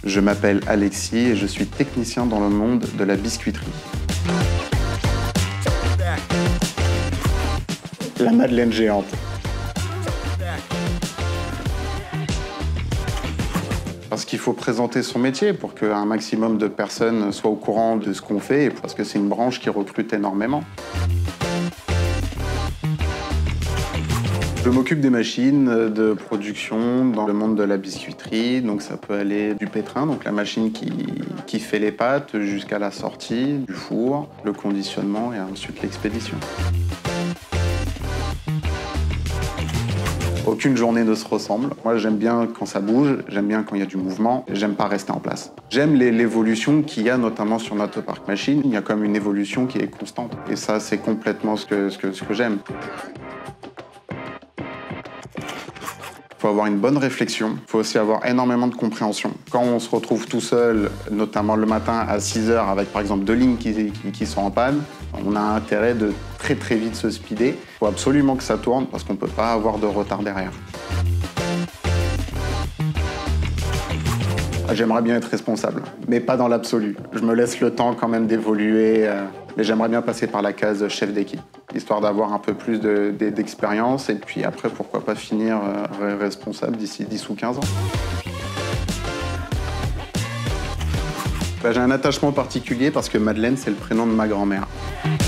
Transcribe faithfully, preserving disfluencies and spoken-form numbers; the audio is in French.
Je m'appelle Alexis et je suis technicien dans le monde de la biscuiterie. La madeleine géante. Parce qu'il faut présenter son métier pour qu'un maximum de personnes soient au courant de ce qu'on fait, et parce que c'est une branche qui recrute énormément. Je m'occupe des machines de production dans le monde de la biscuiterie, donc ça peut aller du pétrin, donc la machine qui, qui fait les pâtes, jusqu'à la sortie du four, le conditionnement et ensuite l'expédition. Aucune journée ne se ressemble. Moi, j'aime bien quand ça bouge, j'aime bien quand il y a du mouvement, j'aime pas rester en place. J'aime l'évolution qu'il y a notamment sur notre parc machine. Il y a comme une évolution qui est constante. Et ça, c'est complètement ce que, ce que, ce que j'aime. Il faut avoir une bonne réflexion, il faut aussi avoir énormément de compréhension. Quand on se retrouve tout seul, notamment le matin à six heures avec par exemple deux lignes qui, qui, qui sont en panne, on a intérêt de très très vite se speeder. Il faut absolument que ça tourne parce qu'on ne peut pas avoir de retard derrière. J'aimerais bien être responsable, mais pas dans l'absolu. Je me laisse le temps quand même d'évoluer, euh, mais j'aimerais bien passer par la case chef d'équipe, histoire d'avoir un peu plus d'expérience, de, de, et puis après, pourquoi pas finir euh, responsable d'ici dix ou quinze ans. Ben, j'ai un attachement particulier parce que Madeleine, c'est le prénom de ma grand-mère.